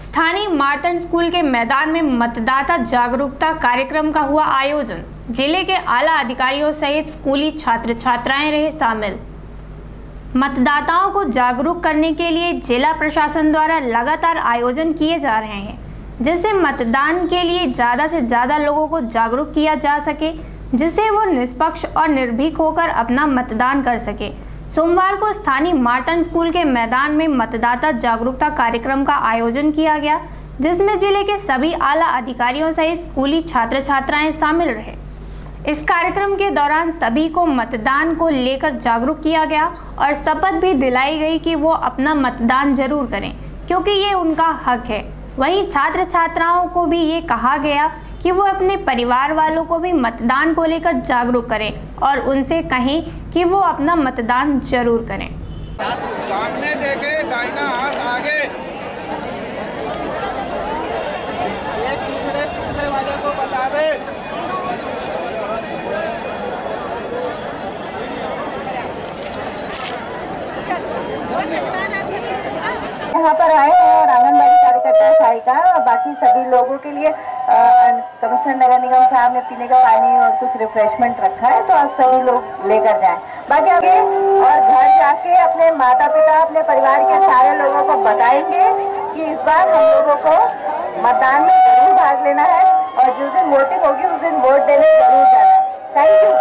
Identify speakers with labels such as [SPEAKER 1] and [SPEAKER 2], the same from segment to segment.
[SPEAKER 1] स्थानीय मार्तंड स्कूल के मैदान में मतदाता जागरूकता कार्यक्रम का हुआ आयोजन। जिले के आला अधिकारियों सहित स्कूली छात्र छात्राएं रहे शामिल। मतदाताओं को जागरूक करने के लिए जिला प्रशासन द्वारा लगातार आयोजन किए जा रहे हैं, जिससे मतदान के लिए ज़्यादा से ज़्यादा लोगों को जागरूक किया जा सके, जिससे वो निष्पक्ष और निर्भीक होकर अपना मतदान कर सके। सोमवार को स्थानीय मार्तंड स्कूल के मैदान में मतदाता जागरूकता कार्यक्रम का आयोजन किया गया, जिसमें जिले के सभी आला अधिकारियों सहित स्कूली छात्र छात्राएं शामिल रहे। इस कार्यक्रम के दौरान सभी को मतदान को लेकर जागरूक किया गया और शपथ भी दिलाई गई कि वो अपना मतदान जरूर करें, क्योंकि ये उनका हक है। वहीं छात्र छात्राओं को भी ये कहा गया कि वो अपने परिवार वालों को भी मतदान को लेकर जागरूक करें और उनसे कहें कि वो अपना मतदान जरूर करें।
[SPEAKER 2] सामने देखे, दाहिना हाथ आगे, एक दूसरे पीछे वाले को बतावे।
[SPEAKER 3] यहाँ पर आए हैं और आंगनबाड़ी कार्यकर्ता सहायिका और बाकी सभी लोगों के लिए कमिश्नर नगर निगम साहब ने पीने का पानी और कुछ रिफ्रेशमेंट रखा है, तो आप सभी लोग लेकर जाएं। बाकी आगे और घर जाके अपने माता पिता, अपने परिवार के सारे लोगों को बताएंगे कि इस बार हम लोगों को मतदान में जरूर भाग लेना है और जिस दिन वोटिंग होगी उस दिन वोट देने जरूर जाना है। Thank you.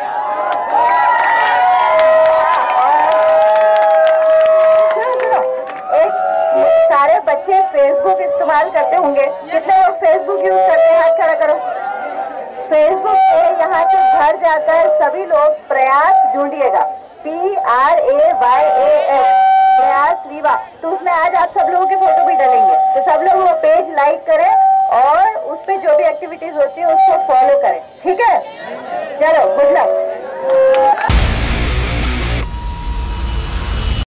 [SPEAKER 3] सारे बच्चे फेसबुक इस्तेमाल करते होंगे, कितने लोग फेसबुक यूज करते हैं? हाथ खड़ा करो। फेसबुक पे यहाँ से घर जाकर सभी लोग प्रयास ढूंढिएगा, PRAYAS, प्रयास रीवा। तो उसमें आज आप सब लोगों के फोटो भी डलेंगे, तो सब लोग वो पेज लाइक करें और उस पे जो भी एक्टिविटीज होती है उसको फॉलो करें, ठीक है? चलो, गुड लक।